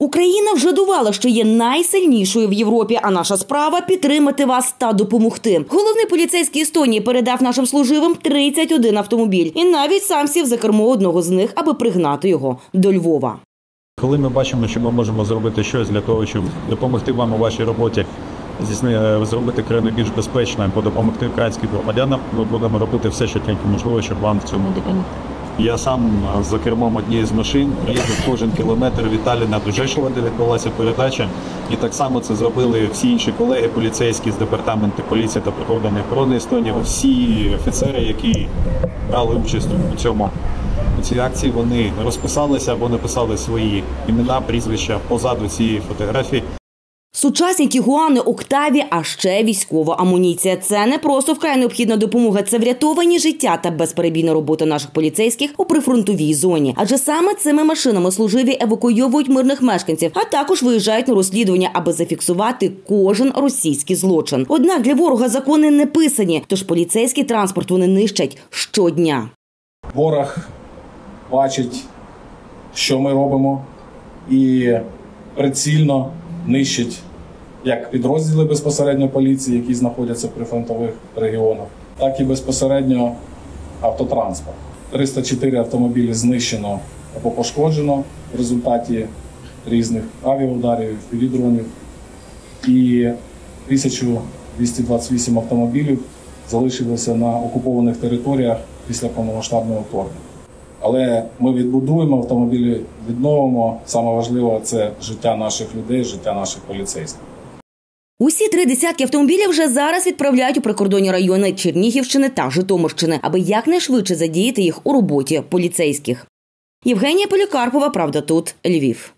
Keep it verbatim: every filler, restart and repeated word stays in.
Україна вже довела, що є найсильнішою в Європі, а наша справа – підтримати вас та допомогти. Головний поліцейський Естонії передав нашим служивим тридцять один автомобіль і навіть сам сів за кермо одного з них, аби пригнати його до Львова. Коли ми бачимо, що ми можемо зробити щось для того, щоб допомогти вам у вашій роботі, зробити країну більш безпечною, допомогти українським громадянам, ми будемо робити все, що тільки можливо, щоб вам в цьому допомогти. Я сам за кермом однієї з машин їздив кожен кілометр від Талліна до Жешова, де відбулася передача. І так само це зробили всі інші колеги поліцейські з департаменту поліції та прикордонної охорони Естонії. Всі офіцери, які брали участь у цьому у цій акції, вони розписалися або написали свої імена, прізвища позаду цієї фотографії. Сучасні Тігуани, Октаві, а ще військова амуніція. Це не просто вкрай необхідна допомога, це врятовані життя та безперебійна робота наших поліцейських у прифронтовій зоні. Адже саме цими машинами служиві евакуйовують мирних мешканців, а також виїжджають на розслідування, аби зафіксувати кожен російський злочин. Однак для ворога закони не писані, тож поліцейський транспорт вони нищать щодня. Ворог бачить, що ми робимо, і прицільно нищить як підрозділи безпосередньо поліції, які знаходяться в прифронтових регіонах, так і безпосередньо автотранспорт. триста чотири автомобілі знищено або пошкоджено в результаті різних авіаударів, півдронів. І тисяча двісті двадцять вісім автомобілів залишилося на окупованих територіях після повномасштабного вторгнення. Але ми відбудуємо автомобілі, відновимо. Саме важливе – це життя наших людей, життя наших поліцейських. Усі три десятки автомобілів вже зараз відправляють у прикордонні райони Чернігівщини та Житомирщини, аби якнайшвидше задіяти їх у роботі поліцейських. Євгенія Полікарпова, «Правда тут», Львів.